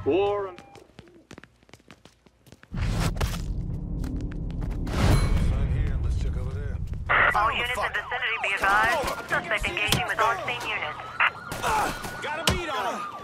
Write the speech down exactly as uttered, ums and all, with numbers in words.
War and... All units in vicinity be advised. Suspect engaging with on-scene units. Uh, got a beat on him!